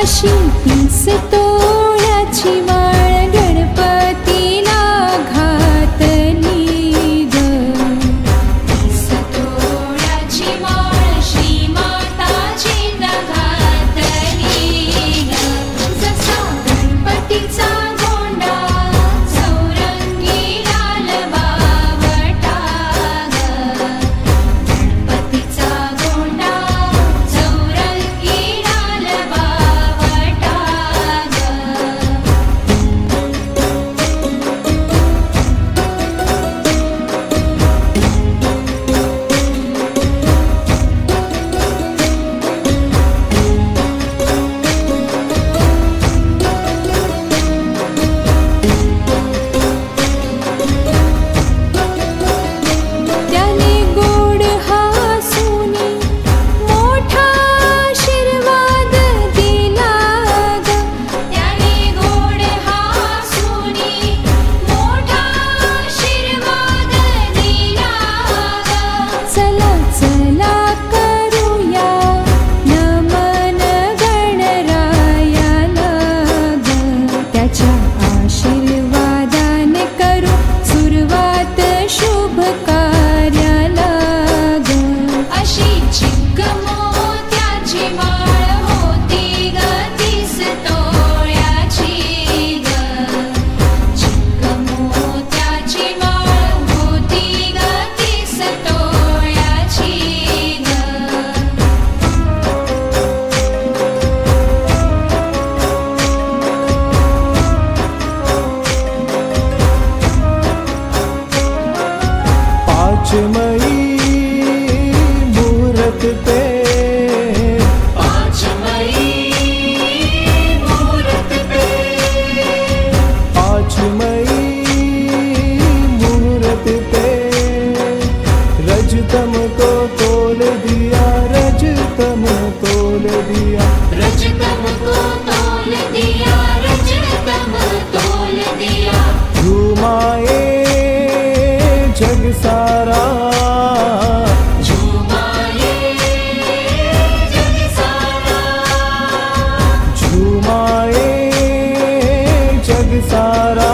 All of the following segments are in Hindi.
अशी 30 तोळ्याची माळ गणपतीला घातली ग. 30 तोळ्याची माळ श्रीमाताजींना घातली ग. जसा गणपतीचा गोंडा चौरंगी लाल बावटा ग. गणपतीचा गोंडा चौरंगी लाल बावटा ग. त्याने गोड हसूनी मोठा आशीर्वाद दिला ग. त्याने गोड हसूनी मोठा आशीर्वाद दिला ग. चला चला करूया नमन गणरायाला ग. त्याच्या आशीर्वादाने करू सुरुवात शुभ कार्याला ग. अशी चिक्क मोत्याची माळ होती ग 30 तोळ्याची ग. चिक्क मोत्याची माळ होती ग 30 तोळ्याची ग. पाँच मई मुहूर्त पे 5 मई मुहूर्त पे 5 मई मुहूर्त पे रजतम को तोल दिया, रजतम तोल दिया. रजतम को तोल दिया, रजतम तोल दिया. झूमाए जग सारा, झूमाए जग सारा. झूमाए जग सारा.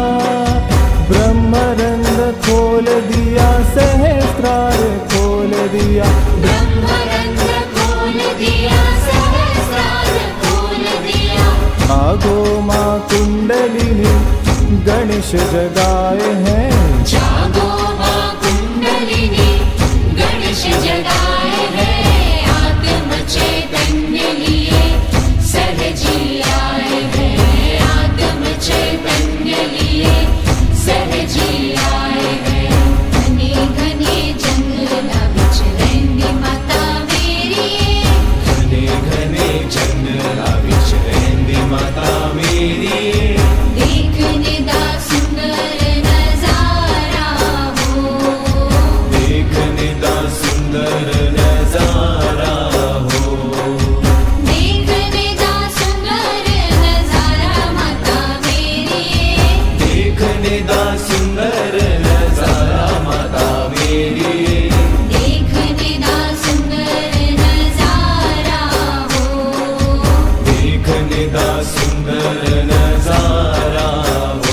ब्रह्मरंध्र खोल दिया, सहस्रार खोल दिया. ब्रह्मरंध्र खोल दिया, सहस्रार खोल दिया. आगो माँ कुंडलिनी गणेश जगाए हैं. जागो माँ कुंडलिनी गणेश जगाए हैं. आत्म चैतन्य लिए सहजी आए हैं. आत्म चैतन्य लिए सहजी आए हैं. घने घने जंगला बिच रहंदी माता मेरी. घने घने जंगला विच रहंदी माता मेरी. देखने दा सुंदर नजारा हो. देखने दा सुंदर नजारा हो. देखने दा सुंदर नजारा माता मेरी. देखने दा सुंदर नजारा माता मेरी. देखने दा सुंदर नजारा हो. देखने दा सुंदर नजारा हो.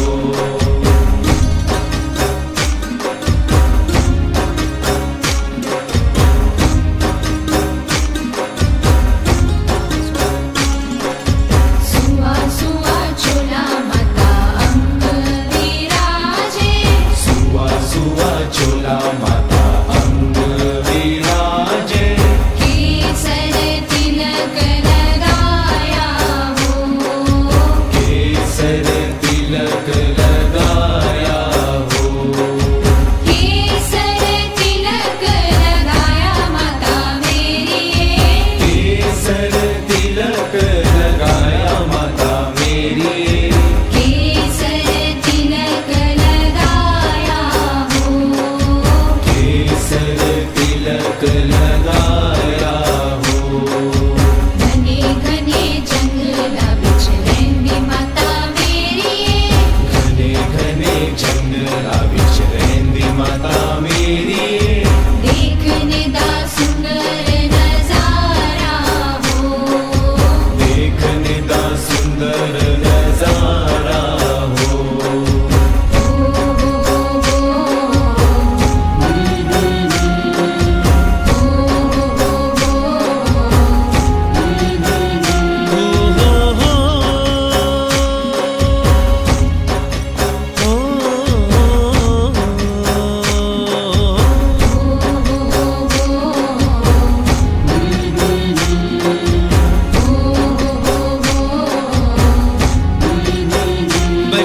सुआ सुआ चोला माता अंग विराज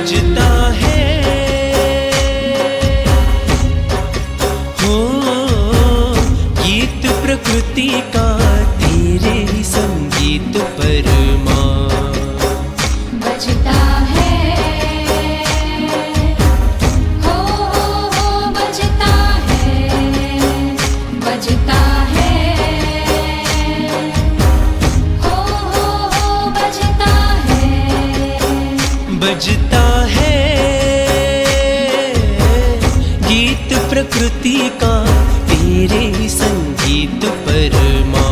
बजता है हो गीत प्रकृति का तेरे ही संगीत परमा बजता है हो बजता है बजता है हो बजता है बजता है गीत प्रकृति का तेरे ही संगीत परमा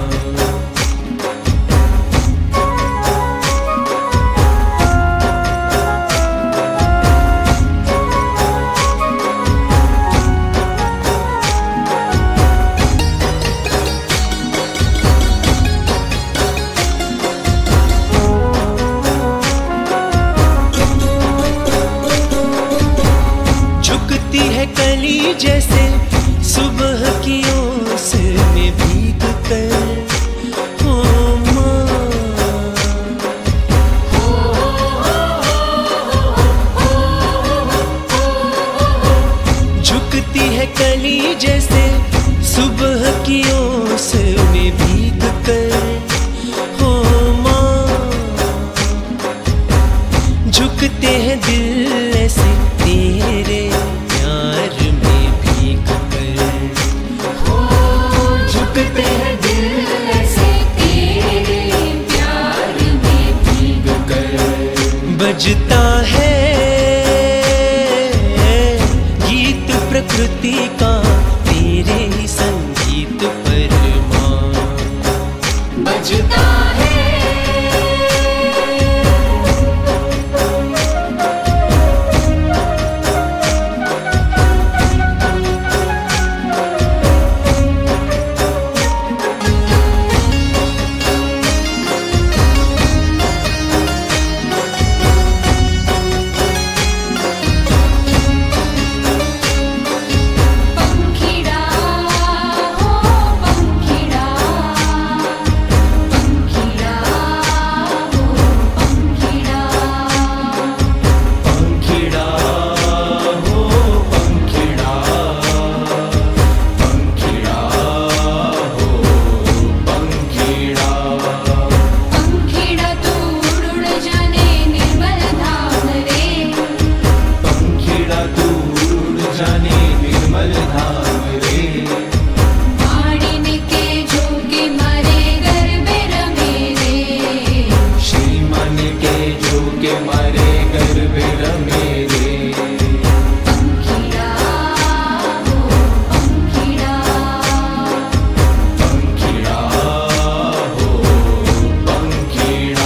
झुकती है कली जैसे सुबह की ओस में भीग कर हो माँ झुकती है कली जैसे सुबह की ओस में भीग कर हो माँ झुकते हैं दिल ऐसे तेरे प्यार में भीग कर हो झुकते हैं दिल ऐसे तेरे प्यार में भीग कर बजता है गीत प्रकृति का तेरे ही संगीत परमा बजता है पंखिड़ा हो पंखिड़ा पंखिड़ा हो पंखिड़ा पंखिड़ा हो पंखिड़ा पंखिड़ा हो पंखिड़ा पंखिड़ा तू उड़ जाने निर्मल धाम रे पंखिड़ा तू उड़ जाने निर्मल धाम रे माड़िन के झोंके मारे गरबे रमे रे श्रीमान के जो के मारे गरबे रमे रे पंखिड़ा हो पंखिड़ा पंखिड़ा हो पंखिड़ा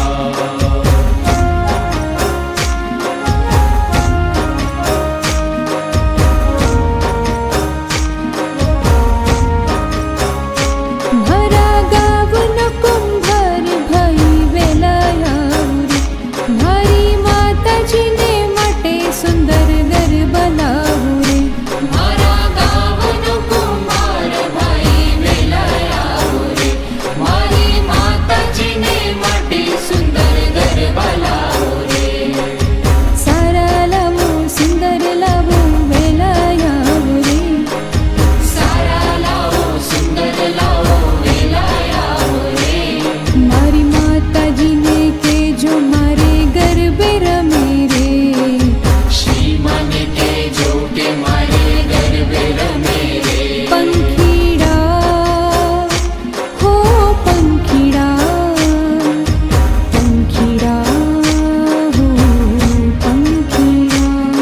भरा गावन कुंभार भई वेलायावरी मारी माताजीने માટે સુંદર ગરબા લાવું રે મારા ગાવનો કુંભાર ભાઈ વેલાયાવું રે મારી માતાજીને માટે સુંદર ગરબા લાવું રે સારા લાવું સુંદર લાવું વેલાયાવું રે સારા લાવો સુંદર લાવો વેલાયાવો રે મારી માતાજીને કે જો મારે ગરબે રમે રે શ્રીમાન કે જો કે મારે ગરબે રમે રે पंखिड़ा हो पंखिड़ा पंखिड़ा हो पंखिड़ा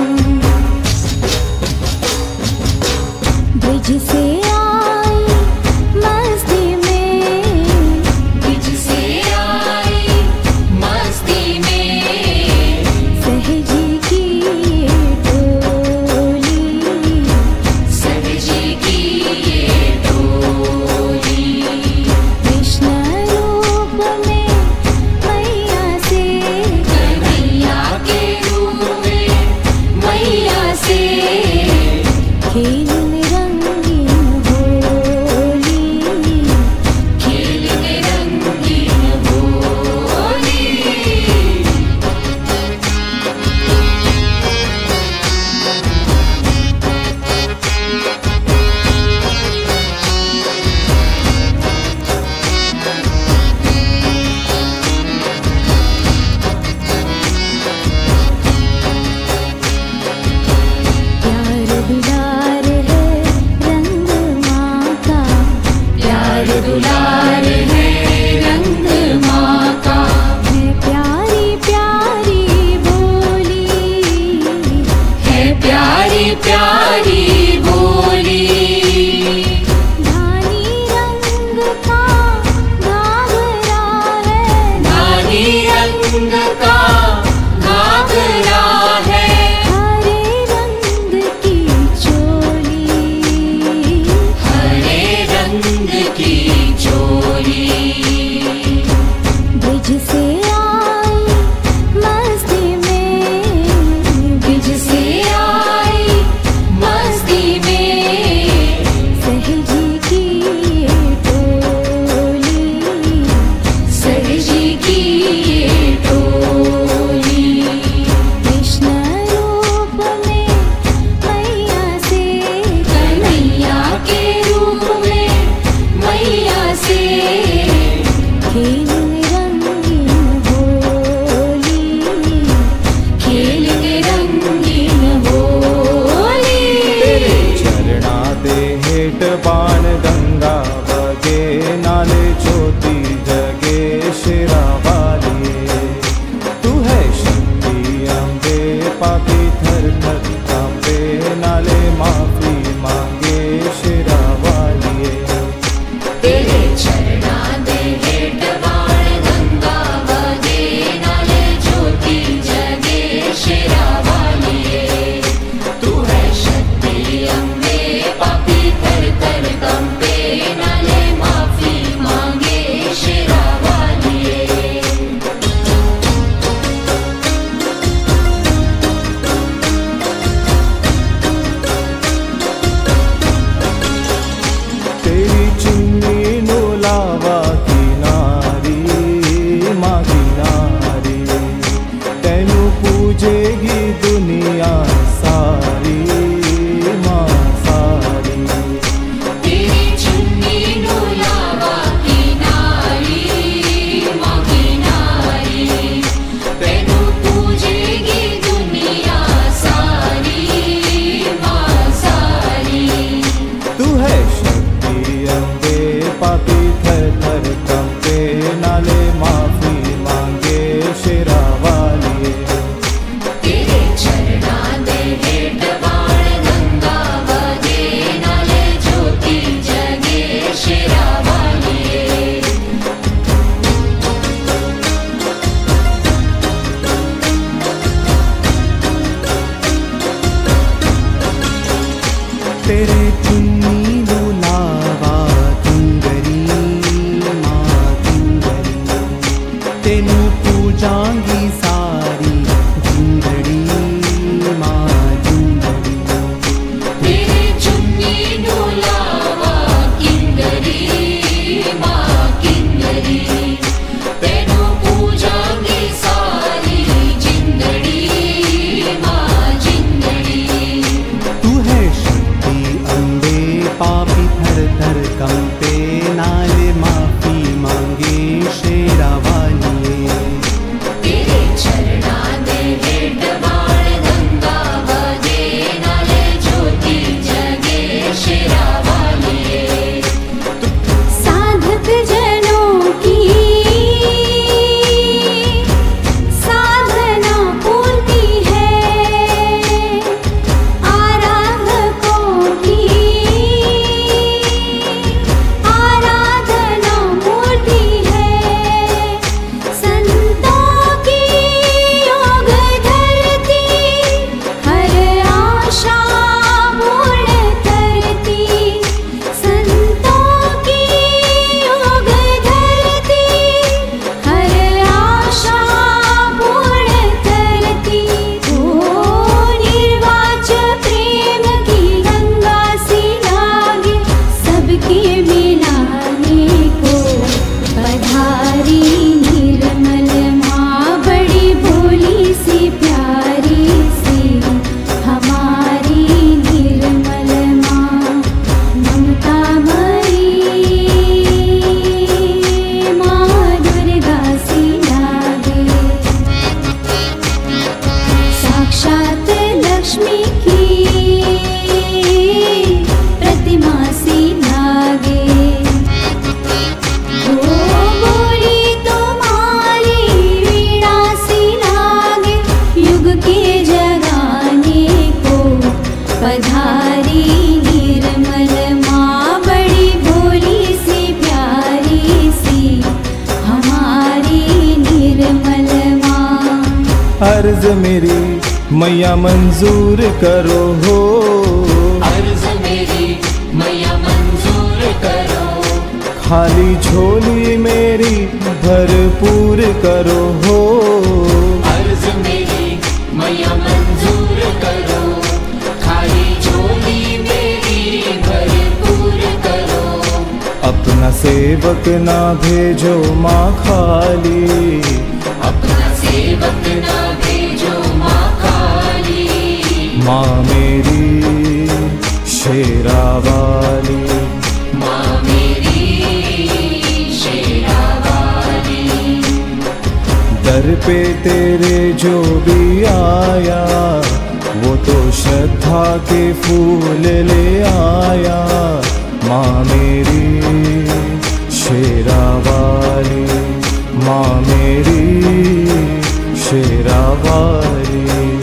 ब्रिज से आई मस्ती में ब्रिज से आई मस्ती में सहजी की ये डोली सहजी की ये डोली कृष्ण रूप में मैया से मैया के रूप में मैया से खेल में रंगीन होली खेल में रंगीन होली प्यारी बोली। धानी रंग का घाघरा है, धानी रंग का घाघरा है, हरे रंग की चोली, हरे रंग की चोली। ब्रिज से आई मस्ती में, ब्रिज से आई मस्ती में, सहजी की ये टोली, सहजी की ये टोली। कृष्ण रूप में मैया से, कन्हैया के रूप में मैया से, खेल रंगीन होली, खेल रंगीन होली। चरणा दे हेट बाण गंगा बगे, नाले ज्योति जगे शिरा वालिए। तू है शक्ति अम्बे, पापी थर थर कांपे, नाले माफी मांगे शिरा वालिए। तेरे चरणा दे हेट बाण गंगा बगे, नाले ज्योति जगे शिरा वालिए। तू है शक्ति अम्बे, पापी थर थर कंपे, नाले माफी मांगे शिरा वालिए। तेरी चुन्नी डोलावा किनारी, माँ किनारी, तेनू पूजेगी दुनिया सारी, माँ सारी। तेरी चुन्नी डोलावा किनारी, माँ किनारी, तेनू पूजेगी दुनिया सारी, माँ सारी। तू है शक्ति अम्बे, पापी थर थर कंपे, नाले माफी मांगे शेरा वालिए। तेरे चरणा दे हेट बाण गंगा बगे, नाले ज्योति जगे शिरा वालिए। तेरे चुन्नी डोलावा किंगरी, माँ किंगरी, तेनू पूजांगी सारी जिंदड़ी, माँ जिंदड़ी। तेरे चुन्नी डोलावा किंगरी, माँ किंगरी, तेनू पूजांगी सारी जिंदड़ी, माँ जिंदड़ी। तू है शक्ति अम्बे, पापी थर थर कंपे, नाले माफी मांगे शेरा वालिए। तेरे चरणा दे हेट बाण गंगा बगे, नाले ज्योति जगे शिरा वालिए। साधक जनों की साधना पूर्ति है, आराधकों की आराधना मूर्ति है। संतों की योग धरती, हर आशा पूर्ण करती। संतों की योग धरती, हर आशा पूर्ण करती। ओ निर्वाच प्रेम की गंगा सी लागे, सबके मिलाने को पधारी। निर्मल माँ बड़ी भोली सी प्यारी सी, हमारी निर्मल माँ ममता मरी, माँ दुर्गा सी लागे। साक्षात लक्ष्मी की प्रतिमा सी लागे। ओ बोली तुम्हारी वीणा सी लागे, युग के जगाने को पधार। मेरी मैया मंजूर करो हो, अर्ज मेरी मैया मंजूर करो, खाली झोली मेरी भरपूर करो हो, अर्ज मेरी मैया मंजूर करो, खाली झोली मेरी भरपूर करो। अपना सेवक ना भेजो माँ खाली, अपना सेवक ना भेजो माँ खाली, माँ मेरी शेरा वाली, माँ मेरी शेरा वाली। दर पे तेरे जो भी आया वो तो श्रद्धा के फूल ले आया, माँ मेरी शेरा वाली, माँ मेरी शेरा वाली।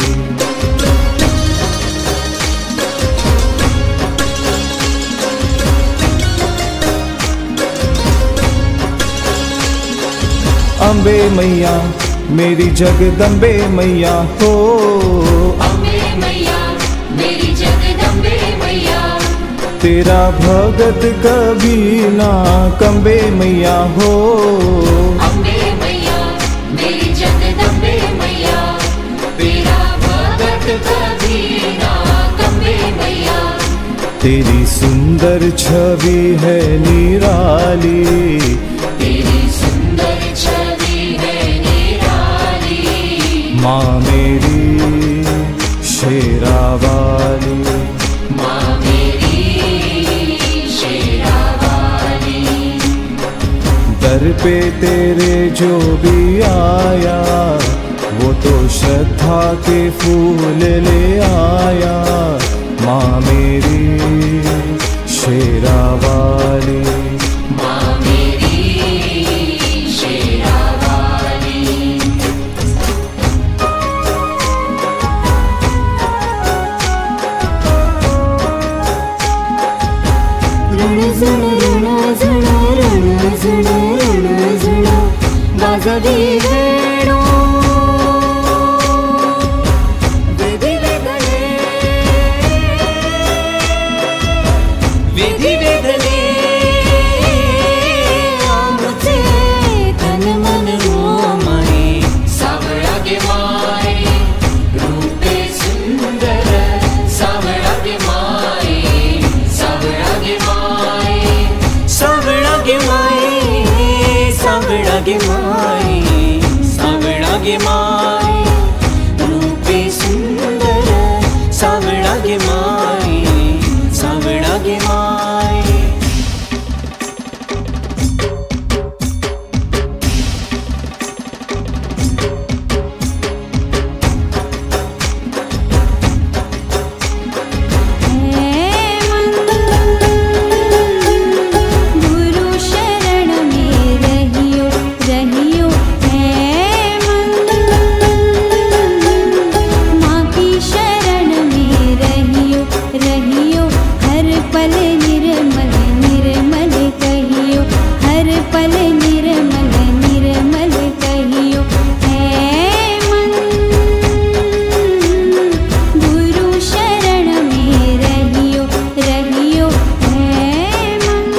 अम्बे मैया मेरी जगदम्बे मैया हो, अम्बे मैया मेरी जगदम्बे मैया, तेरा भगत कभी ना कंबे मैया हो, अम्बे मैया मेरी जगदम्बे मैया, तेरा भगत कभी ना कंबे मैया। तेरी सुंदर छवि है निराली, तेरी सुंदर छवि है निराली, माँ मेरी शेरा वाली, माँ मेरी शेरा वाली। दर पे तेरे जो भी आया वो तो श्रद्धा के फूल ले आया, माँ मेरी शेरा वाली, माँ मेरी शेरा वाली। रण झण रण झण रण झण रण झण वाजवी वेणू विधी वेदले विधि वेदले आमचे तन मन माई, सावळा गे माय रूपे सुंदर, सावळा गे माय, सावळा गे माय, सावळा गे माई, सावळा गे माई, सावळा गे माई, रूपे सुंदर, सावळा गे माई, सावळा गे माई। गुरु शरण में रहियो रहियो है मन, माँ की शरण में रहियो रहियो हर पल निर्मल निर्मल कहियो, हर पल निर्मल निर्मल कहियो है मन। गुरु शरण में रहियो रहियो है मन।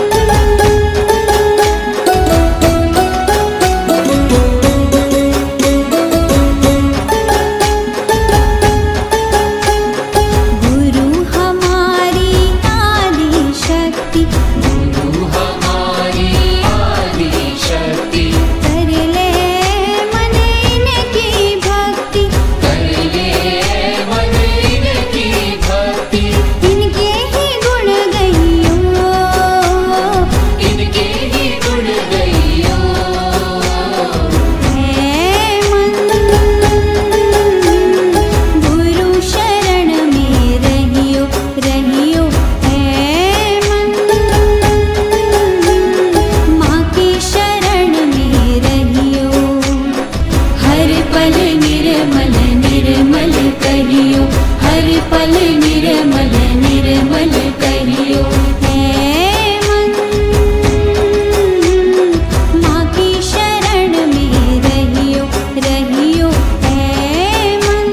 गुरु हमारी आदि शक्ति, गुरु हमारी आदि शक्ति, कर ले मन इनकी भक्ति, कर ले मन इनकी भक्ति, इनके ही गुण गइयो, इनके ही गुण गइयो है मन। गुरु शरण में रहियो रहियो है मन, माँ की शरण में रहियो हर पल निर्मल निर्मल कहियो, हर पल निर्मल निर्मल कहियो है मन। माँ की शरण में रहियो रहियो है मन।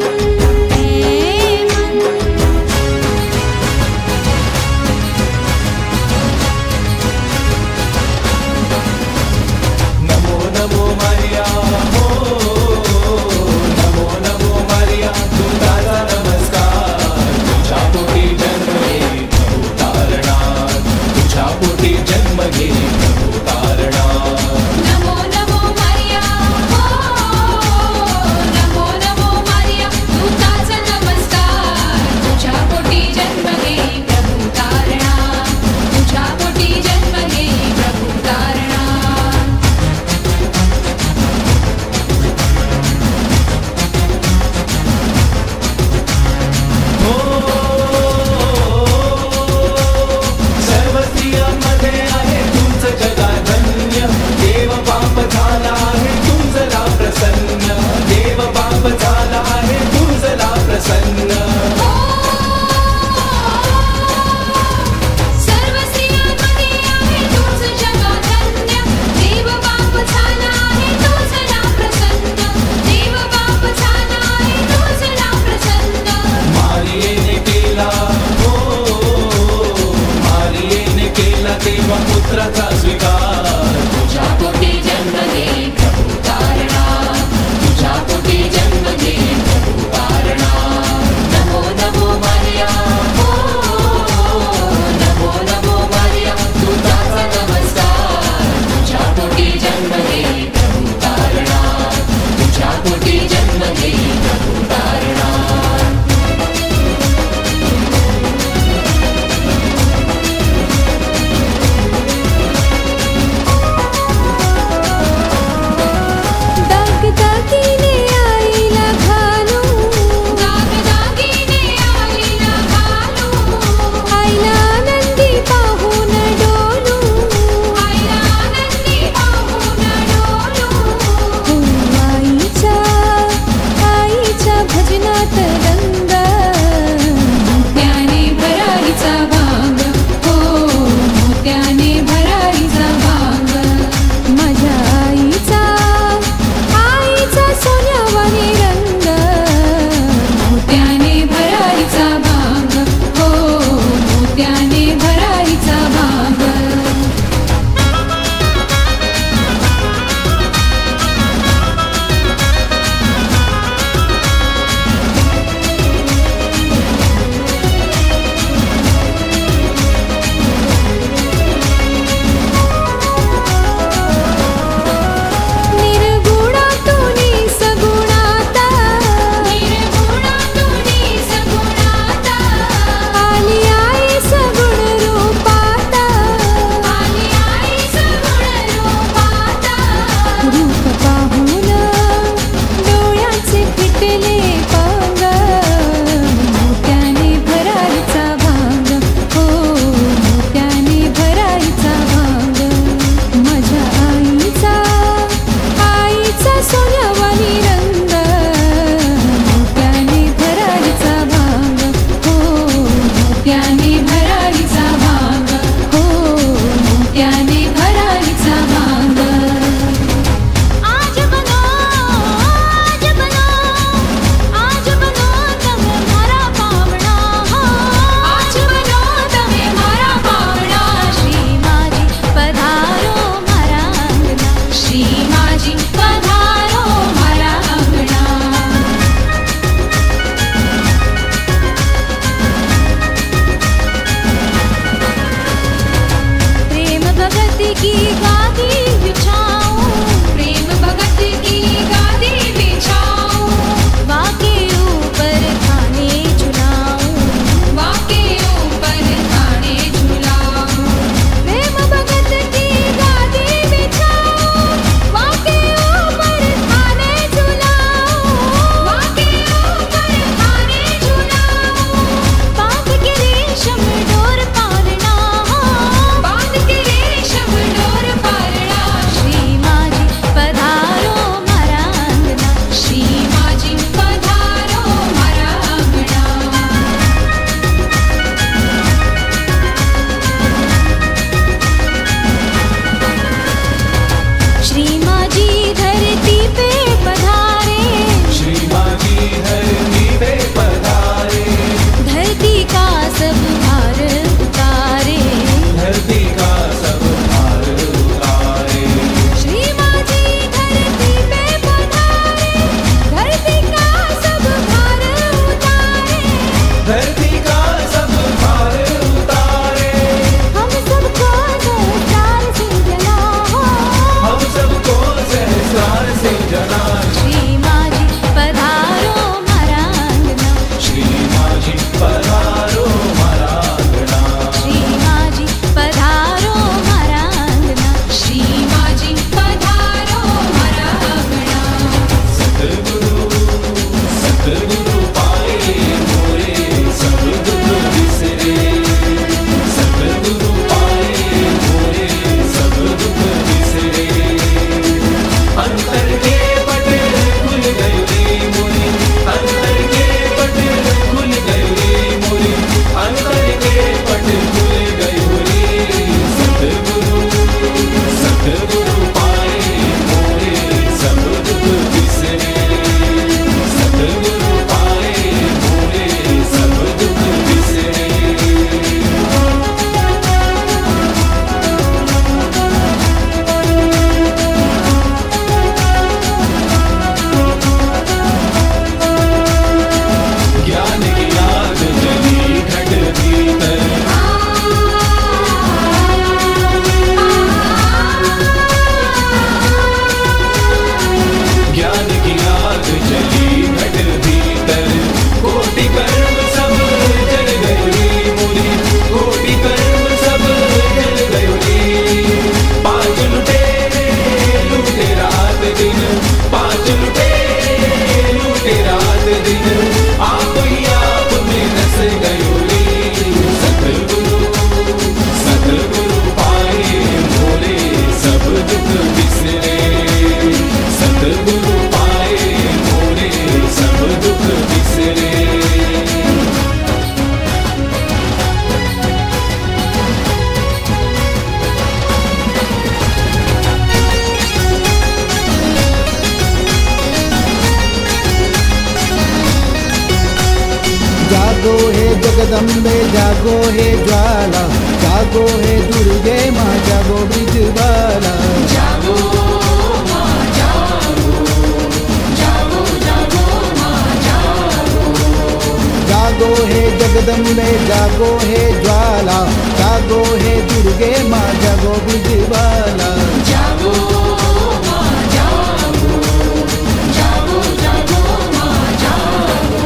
जागो हे जगदम्बे जागो हे ज्वाला, जागो हे दुर्गे माँ जागो ब्रिजबाला। जागो माँ जागो, जागो जागो माँ जागो। जागो हे जगदम्बे जागो हे ज्वाला, जागो हे दुर्गे माँ जागो ब्रिजबाला। जागो माँ जागो, जागो जागो माँ जागो।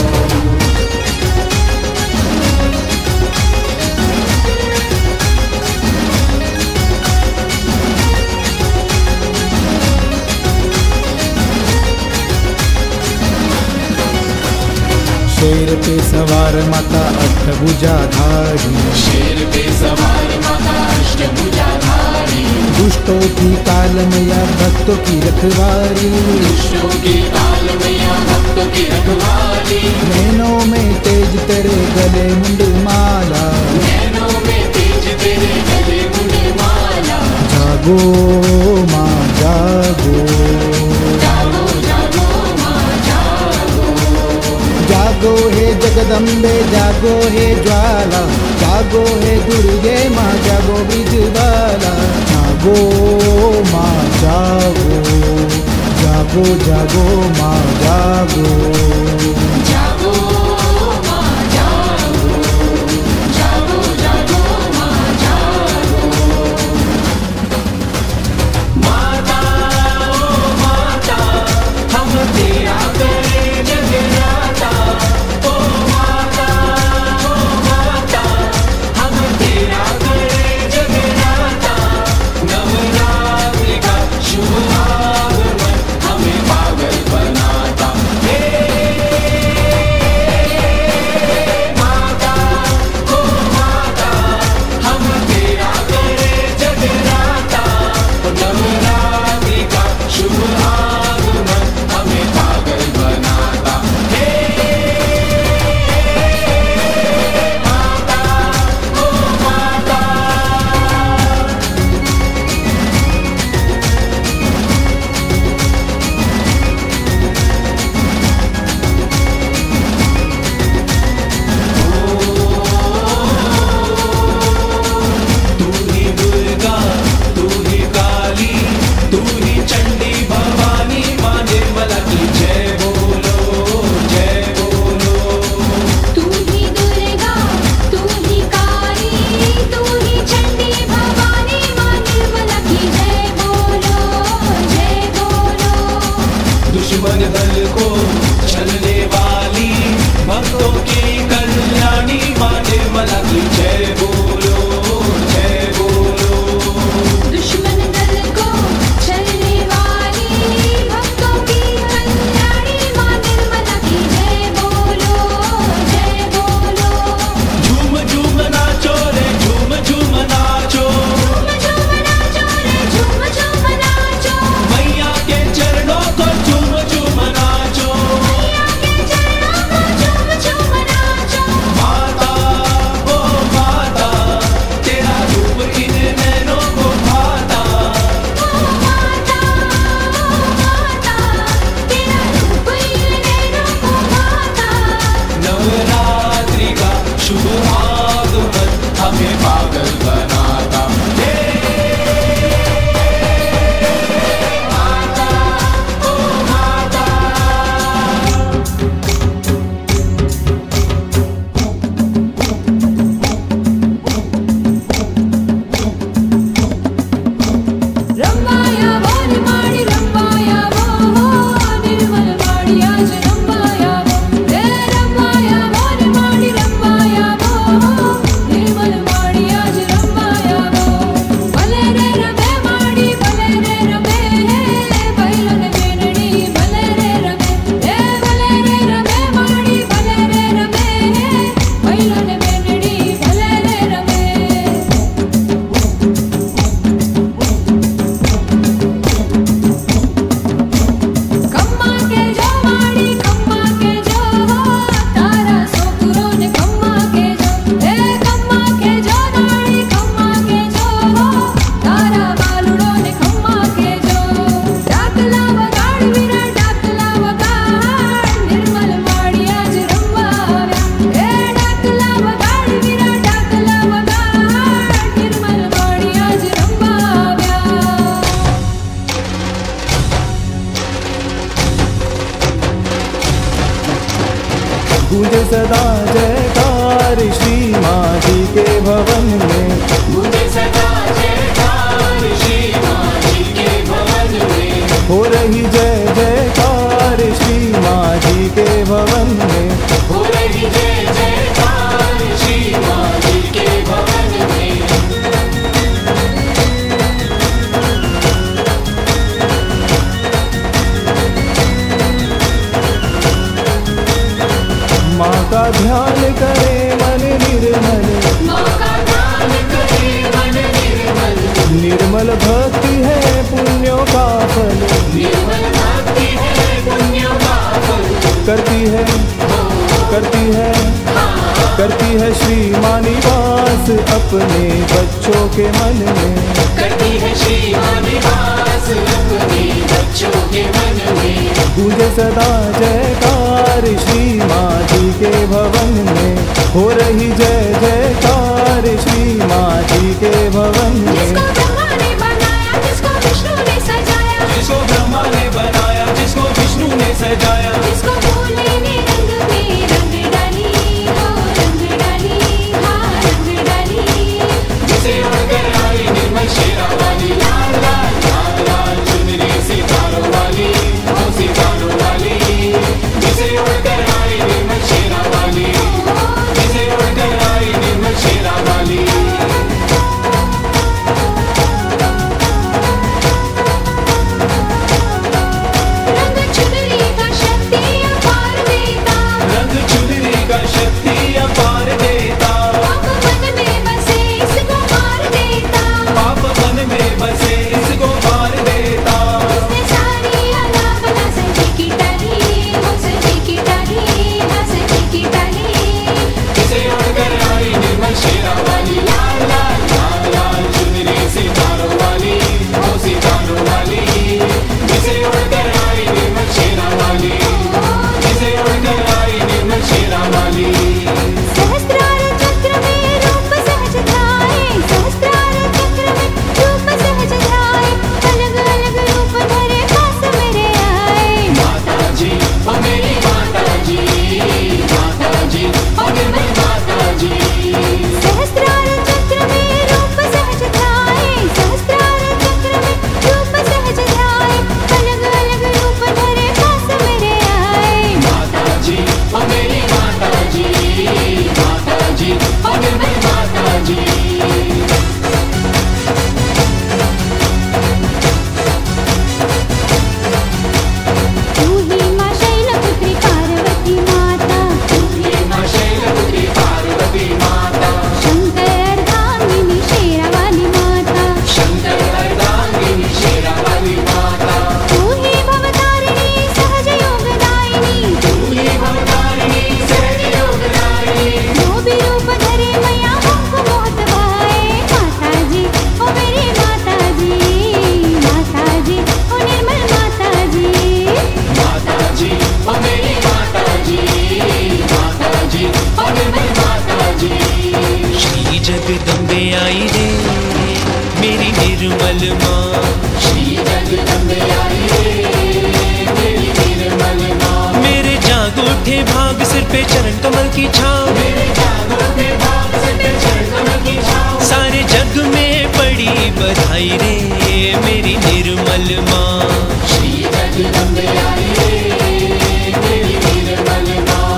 शेर पे सवार माता अष्टभुजाधारी, शेर पे सवार माता अष्टभुजाधारी। दुष्टों की कालमैया भक्तों की रखवारी, दुष्टों की काल मैया भक्तों की रखवाली। नैनों में तेज तेरे गले मुंडमाला, नैनों में तेज तेरे गले मुंडमाला। जागो माँ जागो, जागो जागो माँ जागो। जागो हे जगदम्बे जागो हे ज्वाला, जागो हे दुर्गे माँ जागो ब्रिजबाला। जागो माँ जागो, जागो जागो माँ जागो। जागो माँ जागो, जागो जागो माँ जागो। माता ओ माता, हम तेरा करें जगराता। ओ माता हम तेरा करें जगराता। नवरात्रि का शुभ आगमन हमें पागल बनाता। हे माता ओ माता, हम तेरा करें जगराता। नवरात्रि का शुभ आगमन हमें पागल बनाता। हे माता ओ माता। तू ही दुर्गा, तू ही काली, तू ही चंडी भवानी। माँ निर्मला की जय बोलो, जय बोलो। तू ही दुर्गा, तू ही काली, तू ही चंडी भवानी। माँ निर्मला की जय बोलो, जय बोलो। दुश्मन दल को चलने वाली, भक्तों की कल्याणी। माँ निर्मला की जय बोलो, जय बोलो। दुश्मन दल को चलने वाली, भक्तों की कल्याणी। माँ निर्मला की जय बोलो, जय बोलो। झूम झूम नाचो रे, झूम झूम नाचो। झूम झूम नाचो रे, झूम झूम नाचो। मैया के चरणों को झूम झूम नाचो। मैया के चरणों को झूम झूम नाचो। माता ओ माता, तेरा रूप इन नैनों को भाता। ओ माता, तेरा रूप इन नैनों को भाता। नवरात्रि का शुभ आगमन हमें पागल बनाता। हे माता ओ माता। रंबाया वो निर्माणी, रंबाया वो निर्मल वाड़ी आज रंबाया वो। रे रंबाया वो भवन में। मुझे सदा जयकार श्री माँ जी के भवन में। हो रही जय जयकार श्री माँ जी के भवन में। हो रही जय जयकार श्री माँ जी के भवन में। माँ का ध्यान करे मन निर्मल, माँ का ध्यान करे मन निर्मल। निर्मल भक्ति है पुण्यों का फल, निर्मल भक्ति है पुण्यों का फल। करती है करती है श्री माँ निवास अपने बच्चों के मन में। करती है श्री माँ निवास अपने बच्चों के मन में। गूंजे सदा जयकार श्री माँ जी के भवन में। हो रही जय जयकार श्री माँ जी के भवन में। जिसको ब्रह्मा ने बनाया, जिसको विष्णु ने सजाया, जिसको ब्रह्मा ने बनाया, जिसको विष्णु ने सजाया। जिसको भोले ने रंग में रंग डाली, हो रंग डाली, हाँ रंग डाली। जिसे उड़कर आई निर्मल शेरा वाली। लाल लाल लाल लाल चुनरी सितारों वाली, ओ सितारों वाली। जिसे उड़कर आई निर्मल शेरा वाली, जिसे उड़कर आई निर्मल शेरा वाली। रंग चुनरी का शक्ति अपार देता, रंग चुनरी का शक्ति अपार देता। पाप मन में बसे इसको मार देता, पाप मन में बसे इसको मार देता। उसने सारी अलापना सजी की टाली, हो सजी की टाली, हाँ सजी की टाली। जिसे उड़कर आई निर्मल शेरा वाली। लाल लाल लाल लाल चुनरी सितारों वाली, ओ सितारों वाली। जिसे उड़कर आई निर्मल शेरा वाली, जिसे उड़कर आई निर्मल शेरा वाली। सहस्त्रार चक्र में रूप सहज ध्याए, सहस्त्रार चक्र में रूप सहज ध्याए। अलग अलग रूप धरे पास मेरे आए। माता जी ओ मेरी माता जी, माता जी ओ निर्मल माता जी। सहस्त्रार चक्र में रूप सहज ध्याए, सहस्त्रार चक्र में रूप सहज ध्याए। अलग अलग रूप धरे पास मेरे आए। माता जी ओ मेरी माता जी, माता जी ओ निर्मल माता जी। तू ही माँ शैलपुत्री पार्वती माता, तू ही माँ शैलपुत्री पार्वती माता। शंकर अर्धांगिनी शेरा वाली माता। शंकर अर्धांगिनी शेरा वाली माता। तू ही भवतारिणी सहज योगदायिनी, तू ही भवतारिणी सहज योगदायिनी। जो भी रूप धरे मैया हमको बहुत भाए। माता जी ओ मेरी माता जी, माता जी ओ निर्मल माता जी। माता जी ओ मेरी माता जी, माता जी ओ निर्मल माता जी। श्री जगदम्बे आई रे मेरी निर्मल माँ। श्री जगदम्बे आई रे मेरी निर्मल माँ। मेरे जाग उठे भाग सिर पे चरण कमल की छाँव। मेरे जागो के भाग से पे चरण कमल की छाँव। सारे जग में पड़ी बधाई रे मेरी निर्मल माँ। श्री जगदम्बे आई रे मेरी निर्मल माँ।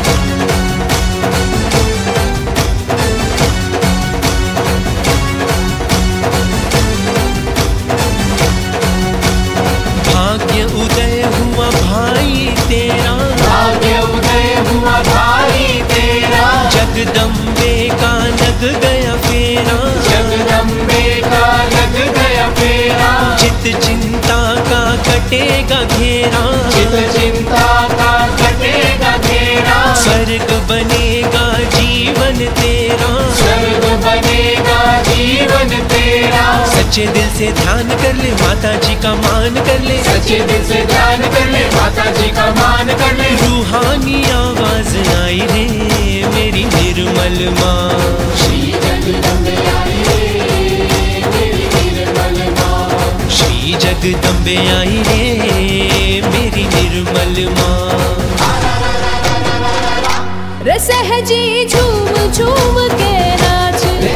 भाग्य उदय हुआ भाई तेरा, भाग्य उदय हुआ भाई तेरा। जगदम्बे का लग गया फेरा। जगदम्बे का लग गया फेरा। चित चिंता का कटेगा घेरा। चित चिंता का कटेगा घेरा। स्वर्ग बनेगा जीवन तेरा। स्वर्ग बनेगा जीवन तेरा। सच्चे दिल से ध्यान कर ले माता जी का मान कर ले। सच्चे दिल से ध्यान कर ले माता जी का मान कर ले। रूहानी आवाज आई रे मेरी निर्मल माँ। श्री जगदम्बे आई रे मेरी निर्मल माँ। श्री जगदम्बे आई रे मेरी निर्मल माँ। सहजी झूम झूम के नाच,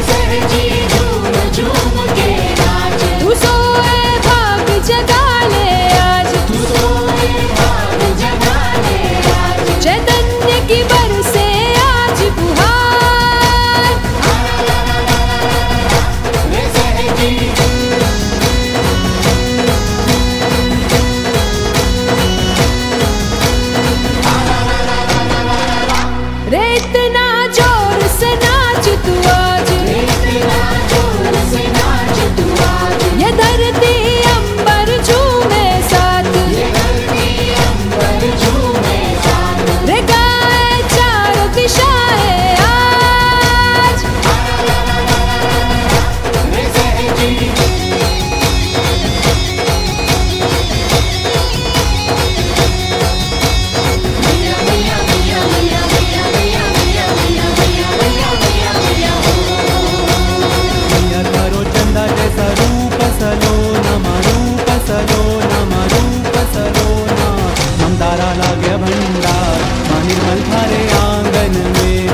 इतना जोर से नाच तू आज, इतना जोर से नाच तू आज। ये धरती अंबर झूमे साथ, ये धरती अंबर झूमे साथ। रे गाए चारों दिशाएं आज, रे सहजी। जैसा रूप सलोना रूप सलोना रूप सलोना ममतारा लागे भंडार माँ निर्मल थारे आंगन में।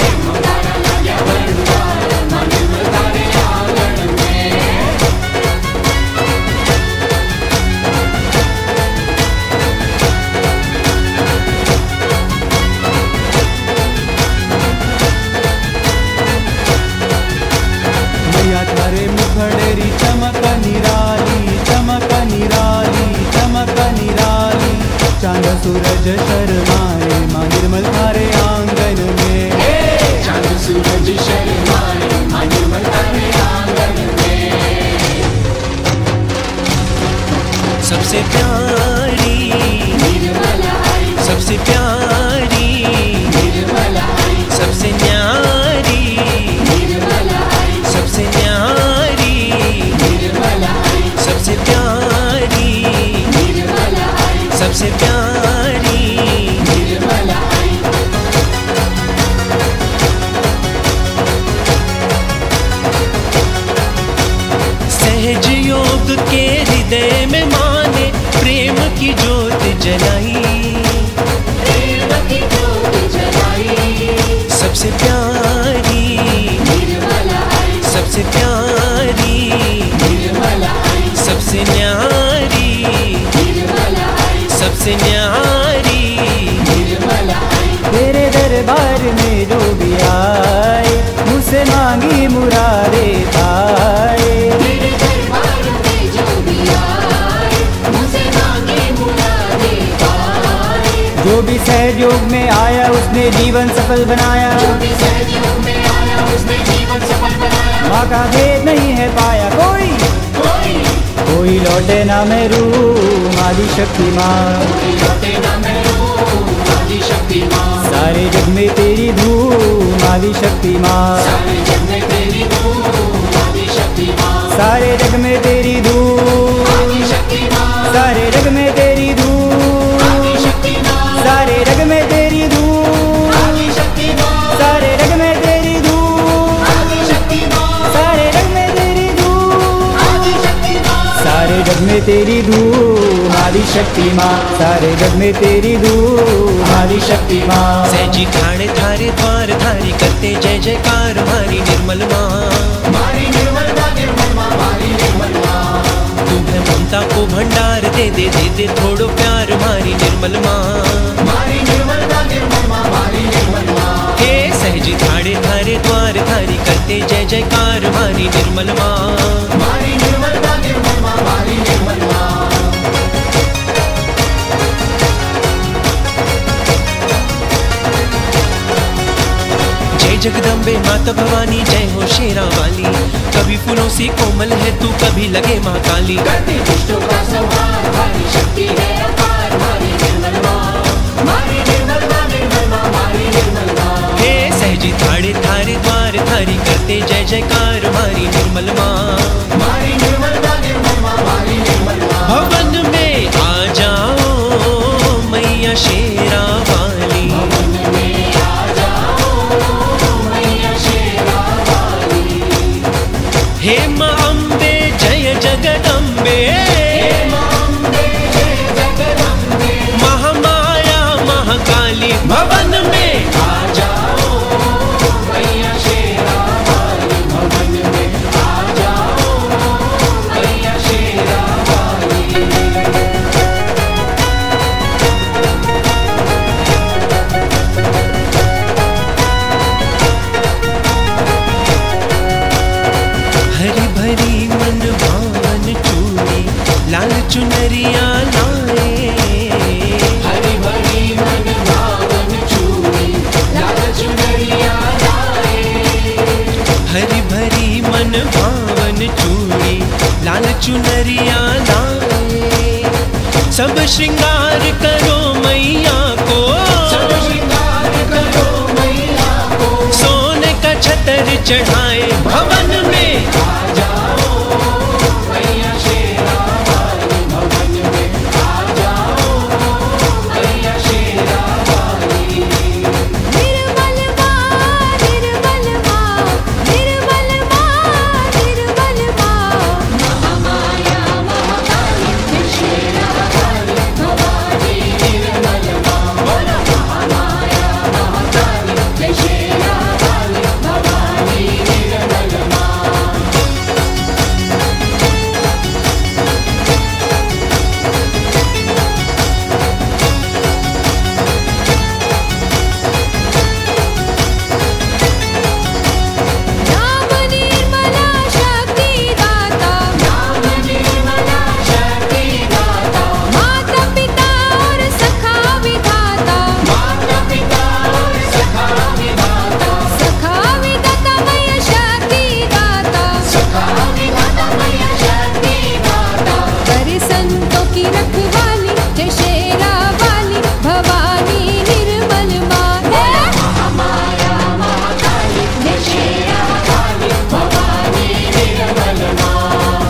मैया थारे मुखड़ेरी चमक निराली चमक निराली चमक निराली। चांद सूरज शर्माए माँ निर्मल थारे आंगन में। चांद सूरज शर्माए माँ निर्मल थारे आंगन में। सबसे प्यारी निर्मला आई, सबसे प्यारी निर्मला आई, सबसे न्यारी निर्मला आई, सबसे न्यारी निर्मला आई, सबसे प्यारी निर्मला आई, सबसे प्यारी। निर्मला आई। सहज योग के हृदय में माने प्रेम की ज्योत जलाई, प्रेम की ज्योत जलाई। सबसे प्यारी निर्मला आई, सबसे प्यारी निर्मला आई, सबसे न्यारी निर्मला आई, सबसे न्यारी। निर्मला आई। तेरे दरबार में जो भी आए मुझसे मांगी मुरारे पाए। तेरे दरबार में जो भी आए, मुझे मांगे मुरादें पाए। जो भी सहज योग में आया उसने जीवन सफल बनाया। जो भी सहयोग में आया, उसने जीवन सफल बनाया। माँ का भेद नहीं है पाया कोई, कोई लौटे ना मेरू आदि शक्ति माँ। लौटे ना मैं आदि शक्ति माँ। सारे जग में तेरी धूम आदि शक्ति माँ। सारे जग में तेरी धूम आदि शक्ति माँ। सारे जग में तेरी धूम, आदि शक्ति माँ। सारे जग में तेरी धूम, आदि शक्ति माँ। सारे जग में तेरी धूम, आदि शक्ति माँ। सारे जग में तेरी धूम, आदि शक्ति माँ। सारे जग में तेरी धूम, आदि शक्ति माँ। सारे जग में तेरी धूम आदि शक्ति माँ। सारे जग में तेरी धूम आदि शक्ति माँ। सहजी ठाणे थारे द्वार धारी करते जय जयकार हमारी निर्मल माँ। मारी निर्मल माँ, निर्मल माँ, मारी निर्मल माँ। तुम्हें ममता को भंडार दे दे दे दे थोड़ो प्यार हमारी निर्मल माँ। मारी निर्मल माँ, निर्मल माँ, मारी निर्मल माँ। हे सहजी ठाणे थारे द्वार धारी करते जय जयकार हमारी निर्मल माँ। मारी निर्मल माँ, निर्मल माँ, मारी निर्मल माँ। जय जगदम्बे माता भवानी जय हो शेरा वाली। कभी फूलों से कोमल है तू कभी लगे माँ काली। करती दुष्टों का संहार, हमारी शक्ति है अपार। मारी निर्मल माँ, मारी निर्मल माँ, निर्मल माँ, मारी निर्मल माँ। हे सहजी थाड़े थारे द्वार धारी करते जय जयकार हमारी निर्मल माँ। मारी निर्मल माँ, निर्मल माँ, मारी निर्मल माँ। भवन में आ जाओ मैया शेरा वाली। भवन में आ जाओ मैया शेरा वाली। हे माँ अम्बे जय जगदम्बे। हे माँ अम्बे जय जगदम्बे। महामाया महाकाली भवन में आ जाओ मैया शेरा वाली। भवन में आ जाओ हरी भरी मन भावन चूड़ी लाल चुनरिया लाए। सब श्रृंगार करो मैया को, सब श्रृंगार करो मैया को। सोने का छतर चढ़ाए भवन में आ जाओ मैया शेरा वाली, भवन में आ जाओ मैया शेरा वाली। निर्मल माँ, निर्मल माँ, निर्मल माँ, निर्मल माँ। महामाया महाकाली जय शेरा वाली भवानी निर्मल माँ। बोलो महामाया महाकाली जय शेरा वाली भवानी निर्मल माँ। नाम निर्मला शक्ति दाता, नाम निर्मला शक्ति दाता, माता पिता और सखा विधाता, माता पिता और सखा विधाता, सखा विधाता मैया शक्ति दाता। सखा विधाता मैया शक्ति दाता। करे संतों की रखवाली जय शेरा वाली भवानी निर्मल माँ है। महामाया महाकाली जय शेरा वाली भवानी निर्मल माँ।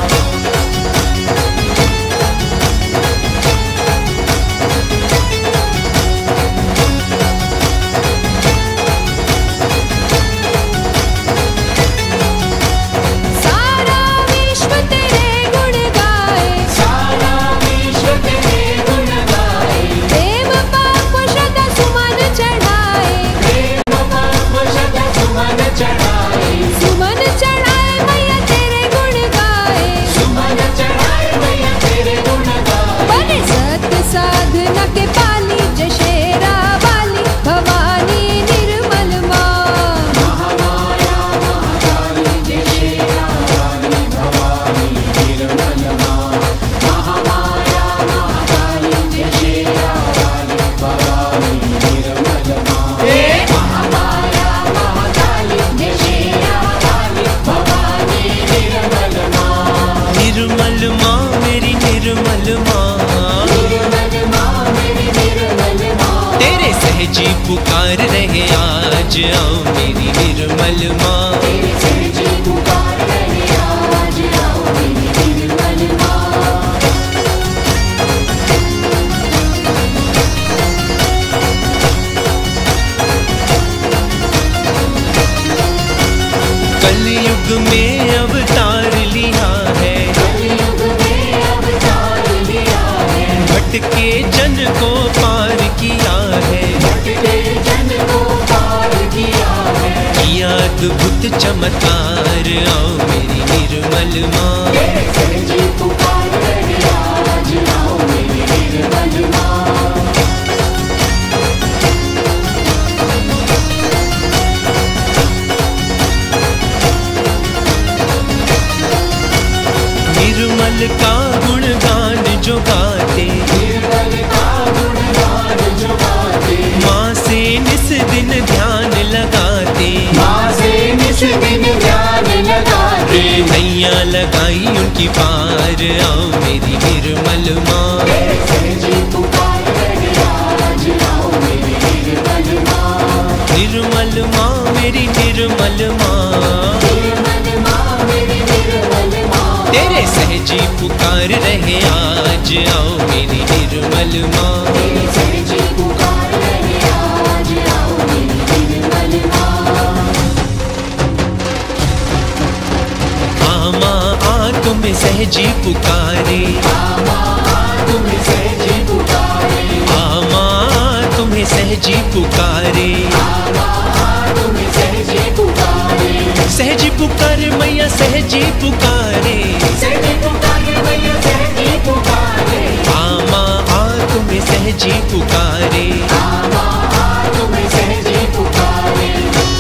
सारा विश्व तेरे गुण गाए, सारा विश्व तेरे गुण गाए। प्रेम पाप श्रद्धा सुमन चढ़ाए, प्रेम पाप श्रद्धा सुमन चढ़ाए। सुमन चढ़ाए मैया तेरे गुण गाए। सुमन चढ़ाए मैया तेरे गुण गाए। बने सत्य साधना के पाली जय शेरा वाली भवानी निर्मल माँ। महामाया महाकाली जय शेरा वाली भवानी निर्मल माँ। महामाया महाकाली जय शेरा वाली भवानी निर्मल माँ। महामाया महाकाली जय शेरा वाली भवानी निर्मल माँ। निर्मल माँ मेरी निर्मल माँ, निर्मल माँ मेरी निर्मल माँ। तेरे सहजी पुकार रहे आज आओ मेरी निर्मल माँ। तेरे सहजी पुकार रहे आज आओ मेरी निर्मल माँ। कलयुग में अवतार लिया है, कलयुग में अवतार लिया है। भटके जन को पार किया है। भटके जन को पार किया है। किया अद्भुत चमत्कार आओ मेरी निर्मल माँ। तेरे सहजी पुकार रहे आज आओ मेरी निर्मल माँ। निर्मल का गुणगान जो गाते, निर्मल का गुणगान जो गाते। माँ से निस दिन ध्यान लगाते। माँ से निस दिन ध्यान लगाते। नैया लगाई उनकी पार आओ मेरी निर्मल माँ। तेरे सहजी पुकार रहे आज आओ मेरी निर्मल माँ। निर्मल माँ मेरी निर्मल माँ, निर्मल माँ मेरी निर्मल माँ। तेरे सहजी पुकार रहे आज आओ मेरी निर्मल माँ। तेरे सहजी पुकार रहे आज आओ मेरी निर्मल माँ। आ माँ आ तुम्हें सहजी पुकारे, तुम्हें सहजी पुकारे। आ माँ तुम्हें सहजी पुकारे। तुम्हें सहजी पुकारे। सहजी पुकारे मैया सहजी पुकारे। सहजी पुकारे मैया सहजी पुकारे। आ माँ आ तुम्हें सहजी पुकारे। तुम्हें सहजी पुकारे।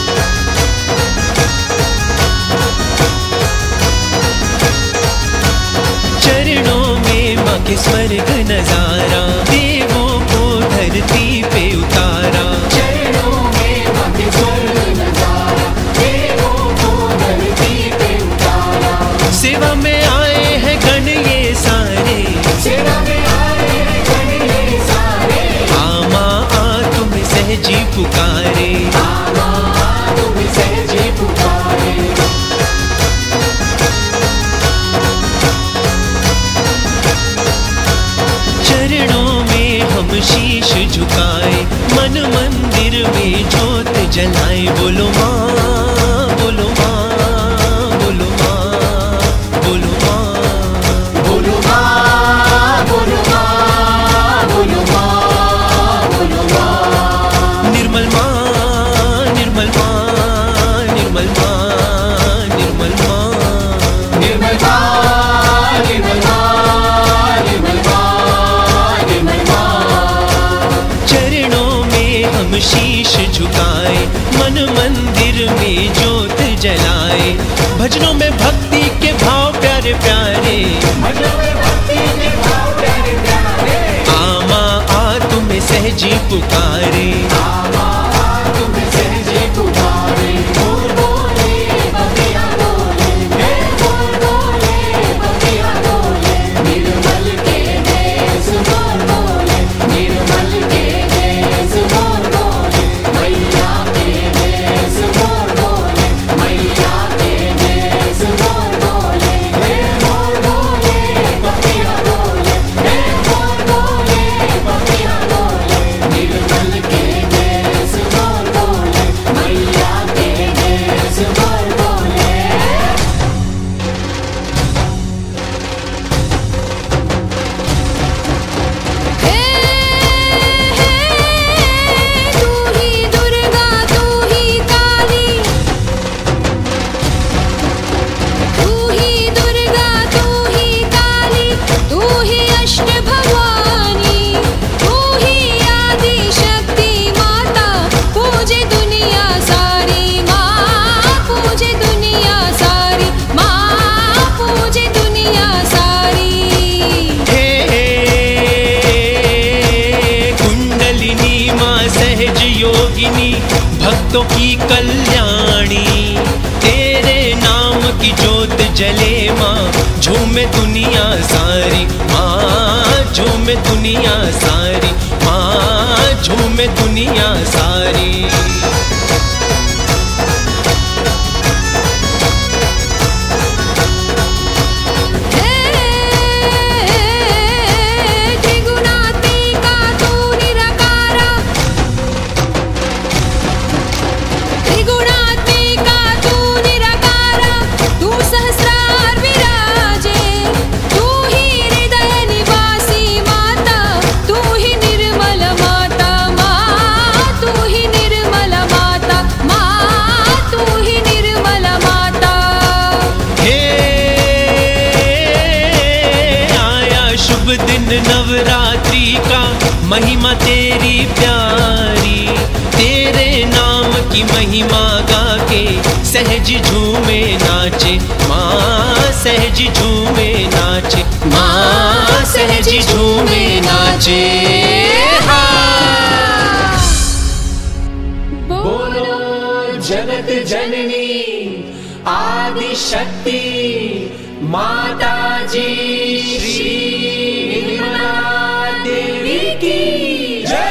चरणों में माँ के स्वर्ग नजारा, देवों को धरती पे उतारा। चरणों में माँ के स्वर्ग नजारा, देवों को धरती बोलो माँ, बोलो माँ, बोलो माँ, बोलो माँ, बोलो माँ, बोलो माँ, बोलो माँ, बोलो माँ। निर्मल माँ, निर्मल माँ, निर्मल माँ, निर्मल माँ, निर्मल माँ, निर्मल माँ, निर्मल माँ, निर्मल माँ। चरणों में हम शीश झुकाए, मन मंदिर में ज्योत जलाए, भजनों में भक्ति के भाव प्यारे प्यारे, भजनों में भक्ति के भाव प्यारे प्यारे। आ माँ आ तुम्हें सहजी पुकारे, तुम्हें सहजे पुकारे। बोल बोले बगिया बोले, हे बोल बोले बगिया बोले। निर्मल के देश बोल बोले, निर्मल के देश बोल बोले। मैया के देश बोल बोले, मैया के देश बोल बोले। हे बोल बोले बगिया बोले, हे बोल बोले बगिया बोले। निर्मल के देश बोल बोले, मैया के देश बोल बोले। हे तू ही दुर्गा तू ही काली, तू ही दुर्गा तू ही काली, तू ही अष्ट भवानी, तू ही आदि शक्ति माता। पूजे दुनिया सारी माँ, पूजे दुनिया सारी माँ, पूजे दुनिया सारी। हे कुंडलिनी माँ सहज योगिनी, भक्तों की कल्याणी, तेरे नाम की ज्योत जले माँ, झूमे दुनिया सारी माँ, झूमे दुनिया सारी माँ, झूमे दुनिया सारी। त्रिगुणात्मिका तू निराकारा, त्रिगुणात्मिका तू निराकारा, तू सहस्रार विराजे, तू ही हृदय निवासी माता, तू ही निर्मल माता माँ, तू ही निर्मल माता माँ, तू ही निर्मल माता। हे आया शुभ दिन नवरात्रि का, महिमा तेरी प्यारी, तेरे नाम की महिमा गा के सहज झूमे नाचे माँ, सहज झूमे नाचे माँ, सहज झूमे नाचे। हाँ। बोलो जगत जननी आदि शक्ति माता जी श्री निर्मला देवी की जय।